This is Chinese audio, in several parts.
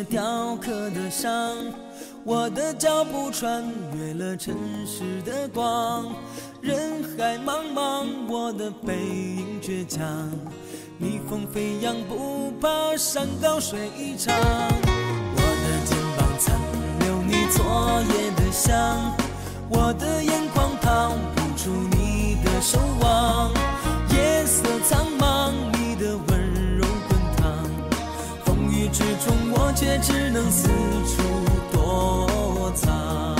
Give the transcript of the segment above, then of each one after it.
雕刻的伤，我的脚步穿越了城市的光，人海茫茫，我的背影倔强，逆风飞扬不怕山高水长，我的肩膀残留你昨夜的香，我的眼眶逃不出你的守望，夜色苍茫，你的温柔滚烫，风雨之中我却只能四处躲藏，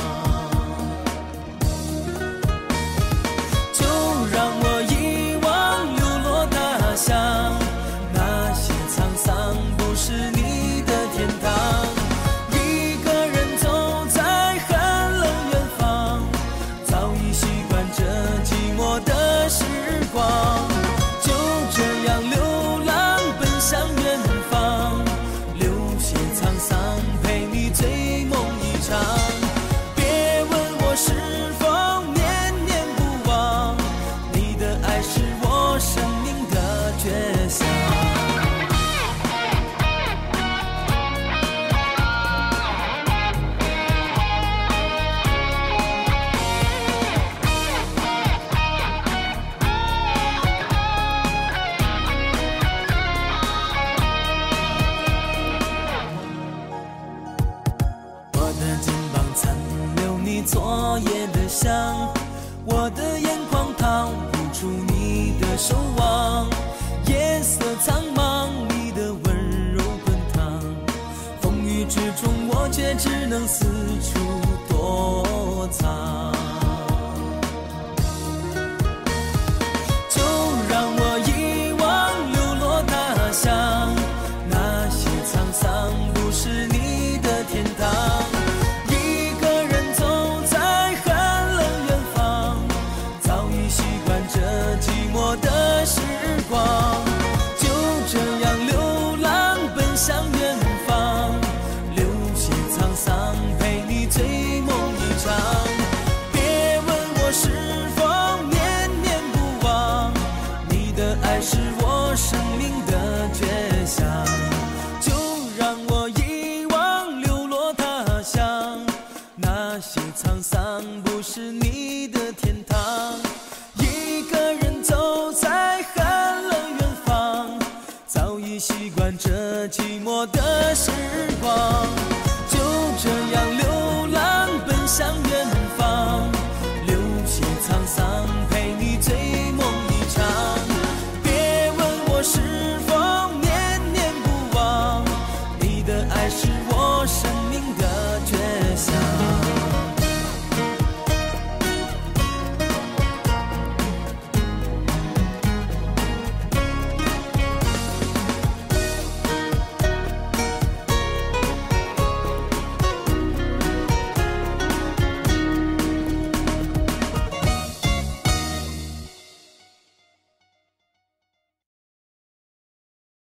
就让我遗忘流落他乡，那些沧桑不是你的天堂，一个人走在寒冷远方，早已习惯这寂寞的时光，就这样流浪奔向远方，流血沧桑陪你醉梦一场，别问我是否念念不忘，你的爱是我生命的倔强。我的肩膀残留你昨夜的香，我的眼眶逃不出你的守望，夜色苍茫，你的温柔滚烫，风雨之中我却只能四处躲藏，就让我遗忘流落他乡，那些沧桑不是你的天堂，一个人走在寒冷远方，早已习惯这寂寞的时光，就这样流浪奔向远方，流血沧桑陪你醉梦一场，别问我是否念念不忘，你的爱是我生命的倔强，就让我遗忘流落他乡，那些沧桑不是你的天堂，一个人走在寒冷远方，早已习惯这寂寞的时光，就这样流浪奔向远方，流血沧桑陪你醉梦一场，别问我是否念念不忘，你的爱是